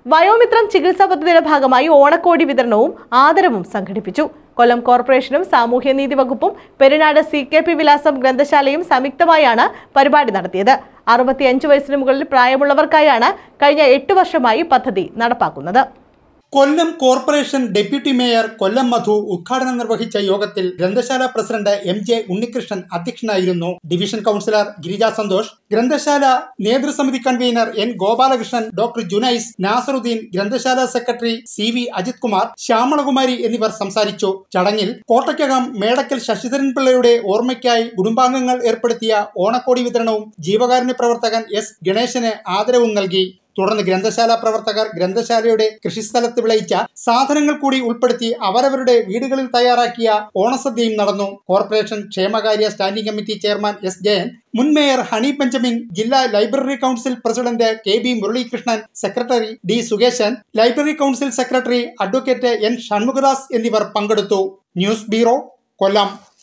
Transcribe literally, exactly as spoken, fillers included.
വയോമിത്രം ചികിത്സാ പദ്ധതിയുടെ ഭാഗമായി ഓണക്കോടി വിതരണവും ആദരവും സംഘടിപ്പിച്ചു. കൊല്ലം കോർപ്പറേഷനും സാമൂഹ്യനീതി വകുപ്പും പെരിനാട് സി കെ പി വിലാസം ഗ്രന്ഥശാലയും സംയുക്തമായാണ് പരിപാടി നടത്തിയത്. അറുപത്തിയഞ്ച് വയസ്സിന് മുകളിൽ പ്രായമുള്ളവർക്കായാണ് കഴിഞ്ഞ എട്ട് വർഷമായി പദ്ധതി നടപ്പാക്കുന്നത്. Kollam corporation deputy mayor Kollam Madhu ഉദ്ഘാടനം നിർവഹിച്ച യോഗത്തിൽ ഗ്രന്ഥശാല പ്രസിഡന്റ് എം ജെ ഉണ്ണികൃഷ്ണൻ അധ്യക്ഷനായിരുന്നു. ഡിവിഷൻ കൗൺസിലർ ഗിരിജ സന്തോഷ്, ഗ്രന്ഥശാല നേതൃസമിതി convener N Gopalakrishnan, doctor Junais, Nasaruddin, ഗ്രന്ഥശാല secretary C V Ajith Kumar, Shyamalakumari എന്നിവർ സംസാരിച്ചു. ചടങ്ങിൽ കോട്ടയ്ക്കകം മേടക്കൽ ശശിധരൻ പിള്ളയുടെ ഓർമ്മയ്ക്കായി കുടുംബാംഗങ്ങൾ ഏർപ്പെടുത്തിയ ഓണക്കോടി വിതരണവും ജീവകാരുണ്യ പ്രവർത്തകൻ എസ് ഗണേശന് ആദരവും നൽകി. തുടർന്ന് ഗ്രന്ഥശാല പ്രവർത്തകർ ഗ്രന്ഥശാലയുടെ കൃഷിസ്ഥലത്ത് വിളയിച്ച സാധനങ്ങൾ കൂടി ഉൾപ്പെടുത്തി അവരവരുടെ വീടുകളിൽ തയ്യാറാക്കിയ ഓണസദ്യയും നടന്നു. കോർപ്പറേഷൻ ക്ഷേമകാര്യ standing committee chairman S Jayan, മുൻ മേയർ ഹണി ബെഞ്ചമിൻ, ജില്ലാ library council president K B Muralikrishnan, secretary D Sukesan, library council secretary advocate N Shanmukhadas എന്നിവർ പങ്കെടുത്തു. ന്യൂസ് ബ്യൂറോ, കൊല്ലം.